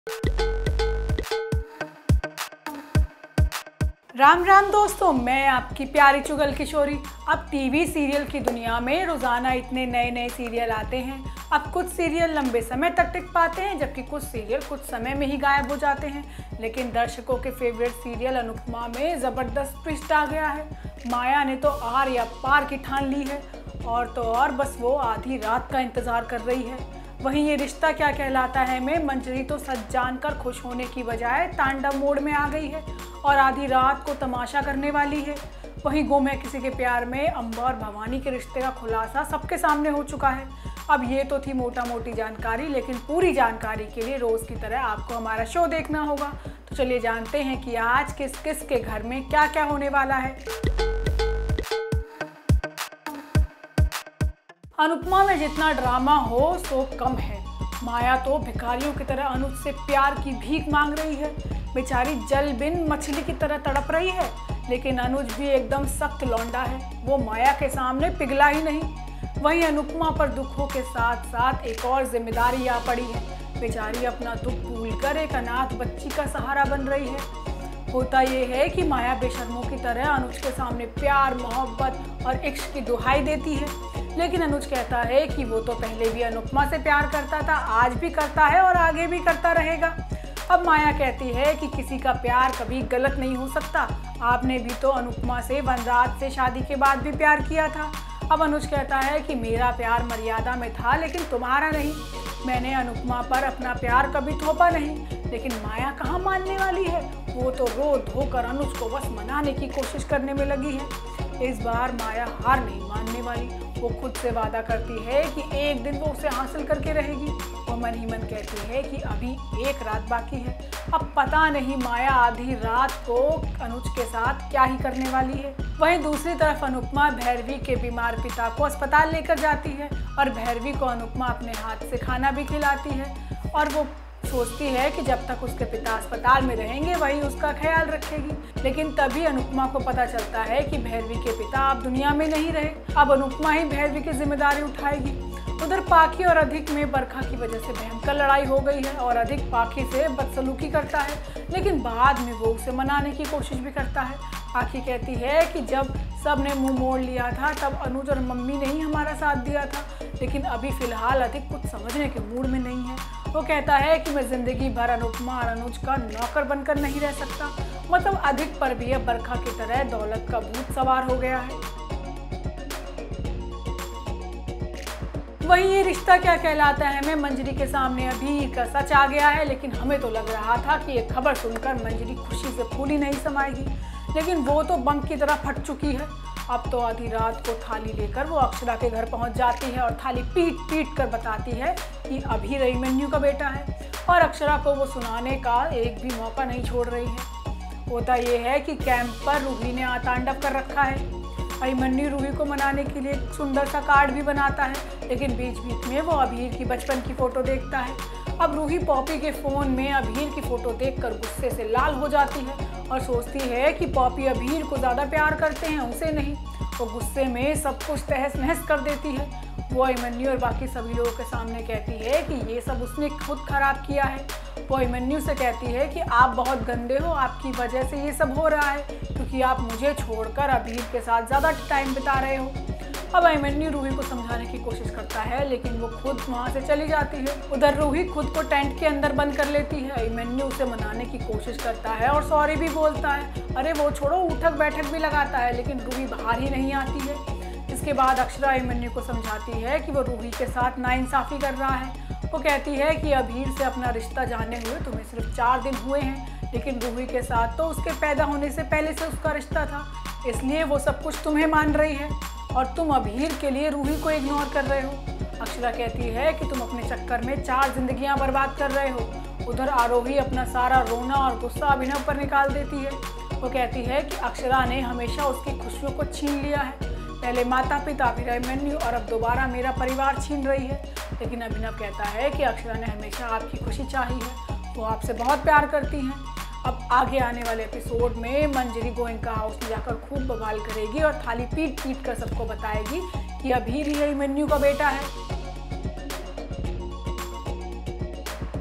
राम राम दोस्तों, मैं आपकी प्यारी चुगल किशोरी। अब टीवी सीरियल की दुनिया में रोज़ाना इतने नए नए सीरियल आते हैं। अब कुछ सीरियल लंबे समय तक टिक पाते हैं, जबकि कुछ सीरियल कुछ समय में ही गायब हो जाते हैं। लेकिन दर्शकों के फेवरेट सीरियल अनुपमा में ज़बरदस्त ट्विस्ट आ गया है। माया ने तो आर या पार की ठान ली है, और तो और बस वो आधी रात का इंतज़ार कर रही है। वहीं ये रिश्ता क्या कहलाता है में मंजरी तो सच जानकर खुश होने की बजाय तांडव मोड में आ गई है और आधी रात को तमाशा करने वाली है। वहीं गो मैं किसी के प्यार में अम्बर और भवानी के रिश्ते का खुलासा सबके सामने हो चुका है। अब ये तो थी मोटा मोटी जानकारी, लेकिन पूरी जानकारी के लिए रोज़ की तरह आपको हमारा शो देखना होगा। तो चलिए जानते हैं कि आज किस किस के घर में क्या क्या होने वाला है। अनुपमा में जितना ड्रामा हो सो कम है। माया तो भिखारियों की तरह अनुज से प्यार की भीख मांग रही है। बेचारी जल बिन मछली की तरह तड़प रही है, लेकिन अनुज भी एकदम सख्त लौंडा है, वो माया के सामने पिघला ही नहीं। वहीं अनुपमा पर दुखों के साथ साथ एक और जिम्मेदारी आ पड़ी है। बेचारी अपना दुख भूलकर एक अनाथ बच्ची का सहारा बन रही है। होता ये है कि माया बेशर्मों की तरह अनुज के सामने प्यार, मोहब्बत और इश्क की दुहाई देती है, लेकिन अनुज कहता है कि वो तो पहले भी अनुपमा से प्यार करता था, आज भी करता है और आगे भी करता रहेगा। अब माया कहती है कि किसी का प्यार कभी गलत नहीं हो सकता। आपने भी तो अनुपमा से वनराज से शादी के बाद भी प्यार किया था। अब अनुज कहता है कि मेरा प्यार मर्यादा में था, लेकिन तुम्हारा नहीं। मैंने अनुपमा पर अपना प्यार कभी थोपा नहीं। लेकिन माया कहाँ मानने वाली है, वो तो रो धोकर अनुज को बस मनाने की कोशिश करने में लगी है। इस बार माया हार नहीं मानने वाली। वो खुद से वादा करती है कि एक दिन वो उसे हासिल करके रहेगी। वो मन ही मन कहती है कि अभी एक रात बाकी है। अब पता नहीं माया आधी रात को अनुज के साथ क्या ही करने वाली है। वहीं दूसरी तरफ अनुपमा भैरवी के बीमार पिता को अस्पताल लेकर जाती है और भैरवी को अनुपमा अपने हाथ से खाना भी खिलाती है, और वो सोचती है कि जब तक उसके पिता अस्पताल में रहेंगे वही उसका ख्याल रखेगी। लेकिन तभी अनुपमा को पता चलता है कि भैरवी के पिता अब दुनिया में नहीं रहे। अब अनुपमा ही भैरवी की जिम्मेदारी उठाएगी। उधर पाखी और अधिक में बरखा की वजह से भयंकर लड़ाई हो गई है और अधिक पाखी से बदसलूकी करता है, लेकिन बाद में वो उसे मनाने की कोशिश भी करता है। पाखी कहती है कि जब सब ने मुंह मोड़ लिया था तब अनुज और मम्मी ने ही हमारा साथ दिया था, लेकिन अभी फिलहाल अधिक कुछ समझने के मूड में नहीं है। वो कहता है कि मैं जिंदगी भर अनुपमा और अनुज का नौकर बनकर नहीं रह सकता। मतलब अधिक पर भी अब बरखा की तरह दौलत का भूत सवार हो गया है। वहीं ये रिश्ता क्या कहलाता है में मंजरी के सामने अभी का सच आ गया है, लेकिन हमें तो लग रहा था कि ये खबर सुनकर मंजरी खुशी से फूली नहीं समाएगी, लेकिन वो तो बम की तरह फट चुकी है। अब तो आधी रात को थाली लेकर वो अक्षरा के घर पहुंच जाती है और थाली पीट पीट कर बताती है कि अभी अभिमन्यु का बेटा है, और अक्षरा को वो सुनाने का एक भी मौका नहीं छोड़ रही है। होता ये है कि कैंप पर रूही ने आतांडव कर रखा है। अभिमन्यु रूही को मनाने के लिए एक सुंदर सा कार्ड भी बनाता है, लेकिन बीच बीच में वो अभीर की बचपन की फ़ोटो देखता है। अब रूही पॉपी के फ़ोन में अभीर की फ़ोटो देखकर गुस्से से लाल हो जाती है और सोचती है कि पॉपी अभीर को ज़्यादा प्यार करते हैं, उसे नहीं। वो गुस्से में सब कुछ तहस नहस कर देती है। वो अभिमन्यु और बाकी सभी लोगों के सामने कहती है कि ये सब उसने खुद खराब किया है। वो अभिमन्यु से कहती है कि आप बहुत गंदे हो, आपकी वजह से ये सब हो रहा है, क्योंकि आप मुझे छोड़कर अभीर के साथ ज़्यादा टाइम बिता रहे हो। अब अभिमन्यु रूही को समझाने की कोशिश करता है, लेकिन वो खुद वहाँ से चली जाती है। उधर रूही खुद को टेंट के अंदर बंद कर लेती है। अभिमन्यु उसे मनाने की कोशिश करता है और सॉरी भी बोलता है। अरे वो छोड़ो, उठक बैठक भी लगाता है, लेकिन रूही बाहर ही नहीं आती है। इसके बाद अक्षरा अभिमन्यु को समझाती है कि वो रूही के साथ नाइंसाफ़ी कर रहा है। वो कहती है कि अभीर से अपना रिश्ता जाने हुए तुम्हें सिर्फ 4 दिन हुए हैं, लेकिन रूही के साथ तो उसके पैदा होने से पहले से उसका रिश्ता था, इसलिए वो सब कुछ तुम्हें मान रही है और तुम अभीर के लिए रूही को इग्नोर कर रहे हो। अक्षरा कहती है कि तुम अपने चक्कर में 4 जिंदगियां बर्बाद कर रहे हो। उधर आरोही अपना सारा रोना और गुस्सा अभिनव पर निकाल देती है। वो कहती है कि अक्षरा ने हमेशा उसकी खुशियों को छीन लिया है, पहले माता पिता, फिर अभिमन्यु और अब दोबारा मेरा परिवार छीन रही है। लेकिन अभिनव कहता है कि अक्षरा ने हमेशा आपकी खुशी चाही है, वो आपसे बहुत प्यार करती हैं। अब आगे आने वाले एपिसोड में मंजरी गोयनका हाउस में जाकर खूब बवाल करेगी और थाली पीट पीट कर सबको बताएगी कि अभीर ही अभिमन्यु का बेटा है।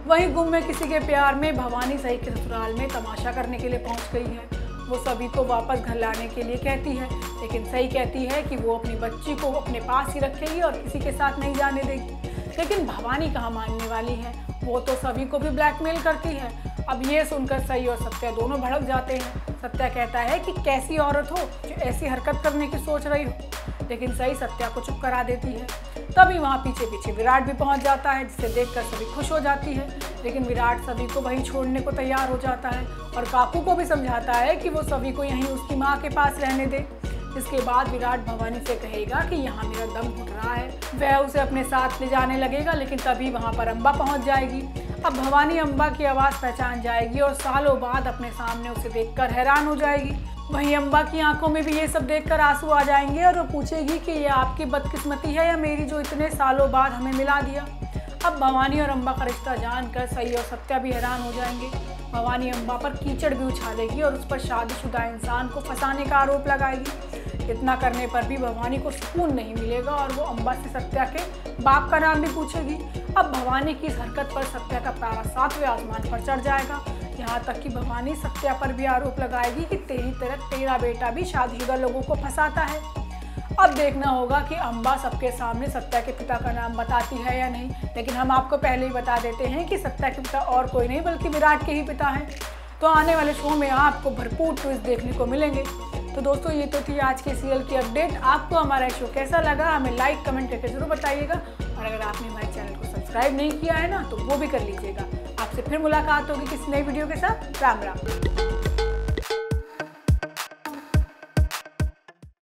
वहीं गुम में किसी के प्यार में भवानी सई के ससुराल में तमाशा करने के लिए पहुंच गई है। वो सभी को वापस घर लाने के लिए कहती है, लेकिन सई कहती है कि वो अपनी बच्ची को अपने पास ही रखेगी और किसी के साथ नहीं जाने देगी। लेकिन भवानी कहाँ मानने वाली है, वो तो सभी को भी ब्लैकमेल करती है। अब ये सुनकर सई और सत्या दोनों भड़क जाते हैं। सत्या कहता है कि कैसी औरत हो जो ऐसी हरकत करने की सोच रही हो, लेकिन सई सत्या को चुप करा देती है। तभी वहाँ पीछे पीछे विराट भी पहुँच जाता है, जिसे देखकर सभी खुश हो जाती है। लेकिन विराट सभी को वहीं छोड़ने को तैयार हो जाता है और काकू को भी समझाता है कि वो सभी को यहीं उसकी माँ के पास रहने दे। इसके बाद विराट भवानी से कहेगा कि यहाँ मेरा दम घुट रहा है। वह उसे अपने साथ ले जाने लगेगा, लेकिन तभी वहाँ पर अम्बा पहुँच जाएगी। अब भवानी अम्बा की आवाज़ पहचान जाएगी और सालों बाद अपने सामने उसे देखकर हैरान हो जाएगी। वहीं अम्बा की आंखों में भी ये सब देखकर आंसू आ जाएंगे और वो पूछेगी कि ये आपकी बदकिस्मती है या मेरी, जो इतने सालों बाद हमें मिला दिया। अब भवानी और अम्बा का रिश्ता जानकर सई और सत्या भी हैरान हो जाएंगे। भवानी अम्बा पर कीचड़ भी उछालेगी और उस पर शादीशुदा इंसान को फंसाने का आरोप लगाएगी। इतना करने पर भी भवानी को सुकून नहीं मिलेगा और वो अम्बा से सत्या के बाप का नाम भी पूछेगी। अब भवानी की इस हरकत पर सत्या का पारा 7वें आसमान पर चढ़ जाएगा। यहाँ तक कि भवानी सत्या पर भी आरोप लगाएगी कि तेरी तरह तेरा बेटा भी शादीशुदा लोगों को फंसाता है। अब देखना होगा कि अम्बा सबके सामने सत्या के पिता का नाम बताती है या नहीं, लेकिन हम आपको पहले ही बता देते हैं कि सत्या के पिता और कोई नहीं बल्कि विराट के ही पिता हैं। तो आने वाले शो में आपको भरपूर ट्विस्ट देखने को मिलेंगे। तो दोस्तों, ये तो थी आज के सीरियल की अपडेट। आपको हमारा शो कैसा लगा हमें लाइक कमेंट करके जरूर बताइएगा, और अगर आपने हमारे चैनल को सब्सक्राइब नहीं किया है ना, तो वो भी कर लीजिएगा। आपसे फिर मुलाकात होगी किसी नई वीडियो के साथ। राम राम।